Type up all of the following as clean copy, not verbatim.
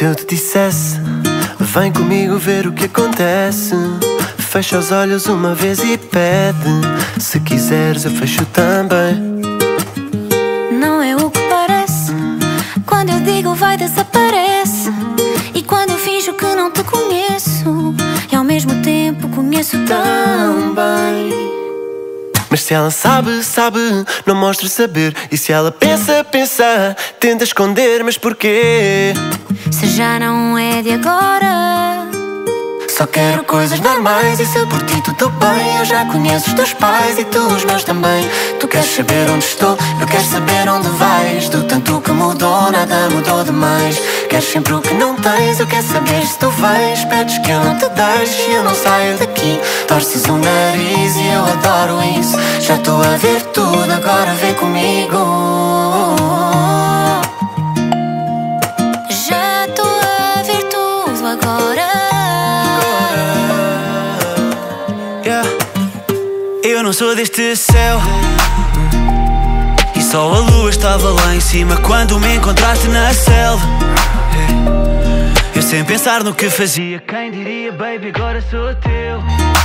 eu te dissesse, vem comigo ver o que acontece. Fecha os olhos uma vez e pede, se quiseres eu fecho também. Não é o que parece, quando eu digo vai desaparece. E quando eu finjo que não te conheço, e ao mesmo tempo conheço tão bem. Mas se ela sabe, sabe, não mostra saber. E se ela pensa, pensa, tenta esconder, mas porquê? Se já não é de agora, só quero coisas normais. E se por ti tudo bem, eu já conheço os teus pais e tu os meus também. Tu queres saber onde estou, eu quero saber onde vais. Do tanto que mudou, nada mudou demais. Queres sempre o que não tens, eu quero saber se tu vais. Pedes que eu não te deixe e eu não saio daqui. Torces o nariz e eu adoro isso. Já estou a ver tudo, agora vem comigo. já estou a ver tudo agora. Eu não sou deste céu, e só a lua estava lá em cima quando me encontraste na selva. Eu sem pensar no que fazia, quem diria, baby, agora sou teu.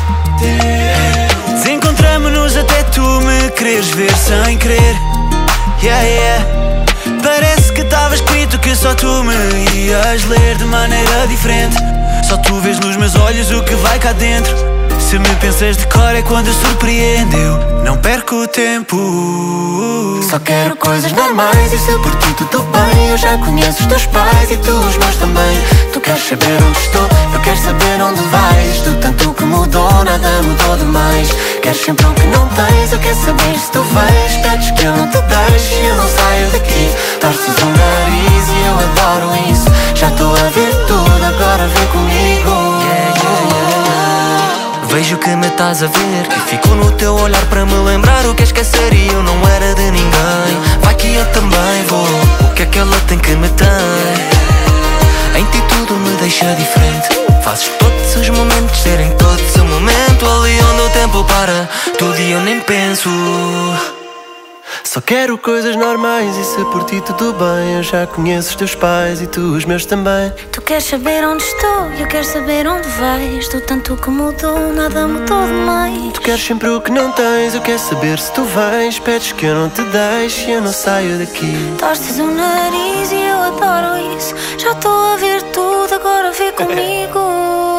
Desencontramo-nos até tu me quereres ver sem querer. Yeah, yeah. Parece que estava escrito que só tu me ias ler de maneira diferente. Só tu vês nos meus olhos o que vai cá dentro. Se me pensas de cor é quando surpreendeu. Não perco o tempo. Só quero coisas normais. E se por ti tudo bem, eu já conheço os teus pais e tu os meus também. Tu queres saber onde estou, eu quero saber onde vais. Do tanto que mudou, nada mudou demais. Queres sempre o que não tens, eu quero saber se tu vais. Pedes que eu não te deixe e eu não saio daqui. Torces o nariz e eu adoro isso. Já estou a ver tudo, agora vem comigo. Vejo que me estás a ver e fico no teu olhar para me lembrar o que esquecer e eu não era de ninguém. Vai que eu também vou, o que é que ela tem que me tem? Em ti tudo me deixa diferente. Fazes todos os momentos serem todos o momento. Ali onde o tempo para, tudo e eu nem penso. Só quero coisas normais. E se por ti tudo bem, eu já conheço os teus pais e tu os meus também. Tu queres saber onde estou, eu quero saber onde vais. Do tanto que mudou, nada mudou demais. Tu queres sempre o que não tens, eu quero saber se tu vais. Pedes que eu não te deixe e eu não saio daqui. Torces o nariz e eu adoro isso. Já estou a ver tudo, agora vem comigo.